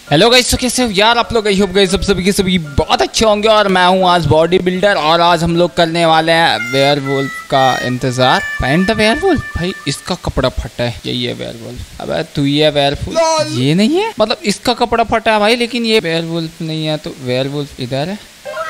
Hello guys, तो कैसे हो यार आप लोग? आई होप गाइस सब सभी के सभी बहुत अच्छे होंगे। और मैं हूँ आज बॉडी बिल्डर और आज हम लोग करने वाले हैं वेयरवुल्फ का इंतजार। Find the werewolf. भाई इसका कपड़ा फटा है, यही है वेयरवुल्फ। अबे तू ही है वेयरवुल्फ? ये नहीं है, मतलब इसका कपड़ा फटा है भाई, लेकिन ये वेयरवुल्फ नहीं है। तो वेयरवुल्फ इधर है।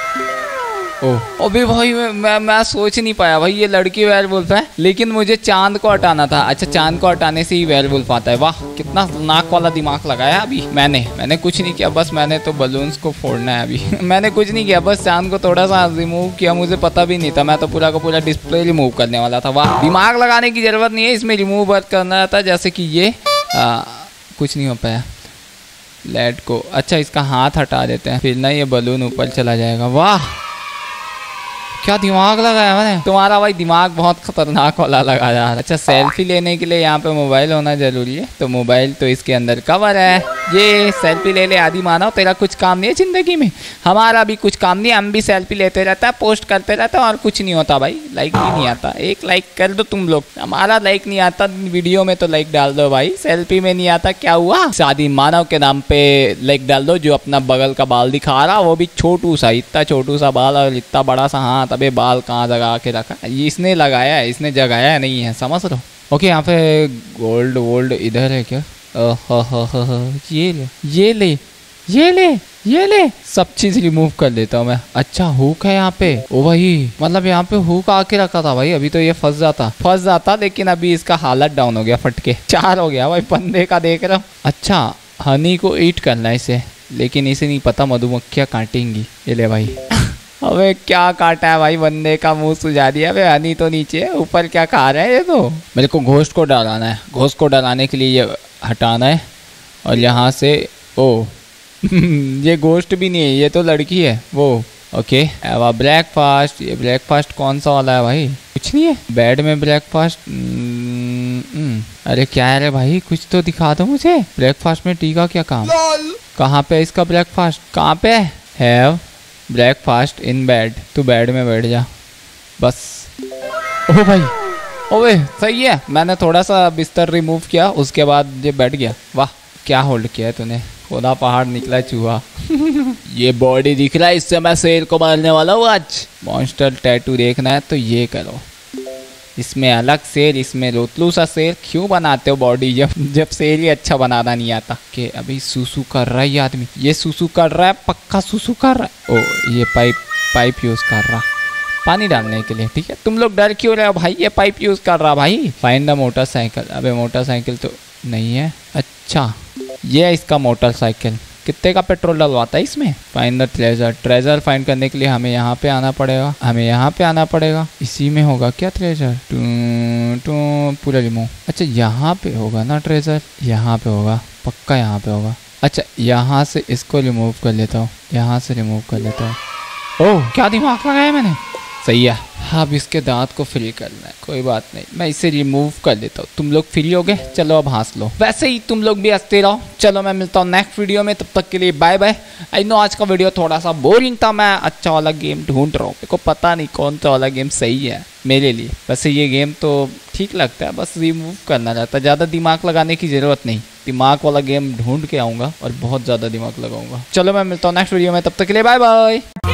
ओह अबे भाई मैं सोच नहीं पाया भाई, ये लड़की वेयरवुल्फ है, लेकिन मुझे चांद को हटाना था। अच्छा, चांद को हटाने से ही वेयरवुल्फ आता है। वाह कितना नाक वाला दिमाग लगाया अभी मैंने कुछ नहीं किया, बस मैंने तो बलून्स को फोड़ना है अभी। मैंने कुछ नहीं किया, बस चांद को थोड़ा सा रिमूव किया। मुझे पता भी नहीं था, मैं तो पूरा का पूरा डिस्प्ले रिमूव करने वाला था। वाह, दिमाग लगाने की जरूरत नहीं है, इसमें रिमूव वर्क करना था। जैसे कि ये कुछ नहीं हो पाया। लेट को, अच्छा इसका हाथ हटा देते हैं, फिर ना ये बलून ऊपर चला जाएगा। वाह क्या दिमाग लगाया मैंने। तुम्हारा भाई दिमाग बहुत खतरनाक वाला लगा यार। अच्छा, सेल्फी लेने के लिए यहाँ पे मोबाइल होना जरूरी है, तो मोबाइल तो इसके अंदर कवर है। ये सेल्फी ले ले आदि मानव, तेरा कुछ काम नहीं है जिंदगी में। हमारा भी कुछ काम नहीं, हम भी सेल्फी लेते रहता है, पोस्ट करते रहता है और कुछ नहीं होता भाई। लाइक भी नहीं आता, एक लाइक कर दो तुम लोग। हमारा लाइक नहीं आता, वीडियो में तो लाइक डाल दो भाई, सेल्फी में नहीं आता। क्या हुआ? शादी मानव के नाम पे लाइक डाल दो। जो अपना बगल का बाल दिखा रहा, वो भी छोटू सा, इतना छोटू सा बाल और इतना बड़ा सा हाथ। अबे बाल कहाँ जगा के रखा? इसने लगाया है, इसने जगाया नहीं है, समझ लो। ओके, यहाँ पे गोल्ड वोल्ड इधर है क्या? ये ले ये ले ये ले ये ले, सब चीज रिमूव कर देता हूँ मैं। अच्छा हुक है यहाँ पे। ओ भाई, मतलब यहाँ पे हुक आके रखा था भाई, अभी तो ये फंस जाता, लेकिन अभी इसका हालत डाउन हो गया, फटके 4 हो गया भाई बंदे का, देख रहा हूँ। अच्छा, हनी को ईट करना है इसे, लेकिन इसे नहीं पता मधुमक्खियाँ काटेंगी। ये ले भाई। अबे क्या काटा है भाई, बंदे का मुंह सुझा दिया। अबे हनी तो नीचे है, ऊपर क्या खा रहा है ये? तो मेरे को घोस्ट को डराना है। घोस्ट को डराने के लिए ये हटाना है और यहाँ से ओ ये घोस्ट भी नहीं है, ये तो लड़की है वो। Okay, breakfast. ये ब्रेकफास्ट कौन सा वाला है भाई? कुछ नहीं है बेड में ब्रेकफास्ट। अरे क्या है रे भाई, कुछ तो दिखा दो मुझे। ब्रेकफास्ट में टी का क्या काम? कहाँ पे इसका ब्रेकफास्ट? कहाँ पे है? Breakfast in bed. तू बेड में बैठ जा बस। ओ भाई, ओए सही है, मैंने थोड़ा सा बिस्तर रिमूव किया, उसके बाद ये बैठ गया। वाह क्या होल्ड किया है तूने, खुदा पहाड़ निकला चूहा। ये बॉडी दिख रहा है, इससे मैं शेर को मारने वाला हूँ आज। मॉन्स्टर टैटू देखना है तो ये करो, इसमें अलग शेर, इसमें रोतलू सा शेर। क्यों बनाते हो बॉडी जब शेर ही अच्छा बनाना नहीं आता? कि अभी सुसु कर रहा है ये आदमी, ये सुसु कर रहा है, पक्का सुसु कर रहा है। ओ ये पाइप यूज कर रहा पानी डालने के लिए। ठीक है, तुम लोग डर क्यों रहे हो भाई? ये पाइप यूज कर रहा भाई। Find the motorcycle. अबे मोटरसाइकिल तो नहीं है। अच्छा ये है इसका मोटरसाइकिल। कितने का पेट्रोल डलवाता है इसमें? Find the treasure. Treasure find करने के लिए हमें यहाँ पे आना पड़ेगा, इसी में होगा क्या ट्रेजर? पूरा रिमूव। अच्छा यहाँ पे होगा ना ट्रेजर, यहाँ पे होगा पक्का, यहाँ पे होगा। अच्छा यहाँ से इसको रिमूव कर लेता हूँ, ओह क्या दिमाग लगाया मैंने, सही है। अब इसके दांत को फ्री करना है, कोई बात नहीं, मैं इसे रिमूव कर देता हूँ। तुम लोग फ्री हो गए, चलो अब हंस लो। वैसे ही तुम लोग भी हंसते रहो। चलो मैं मिलता हूँ नेक्स्ट वीडियो में, तब तक के लिए बाय बाय। आई नो आज का वीडियो थोड़ा सा बोरिंग था, मैं अच्छा वाला गेम ढूंढ रहा हूँ, मेरे को पता नहीं कौन सा वाला गेम सही है मेरे लिए। वैसे ये गेम तो ठीक लगता है, बस रिमूव करना रहता है, ज़्यादा दिमाग लगाने की ज़रूरत नहीं। दिमाग वाला गेम ढूंढ के आऊँगा और बहुत ज़्यादा दिमाग लगाऊंगा। चलो मैं मिलता हूँ नेक्स्ट वीडियो में, तब तक के लिए बाय बाय।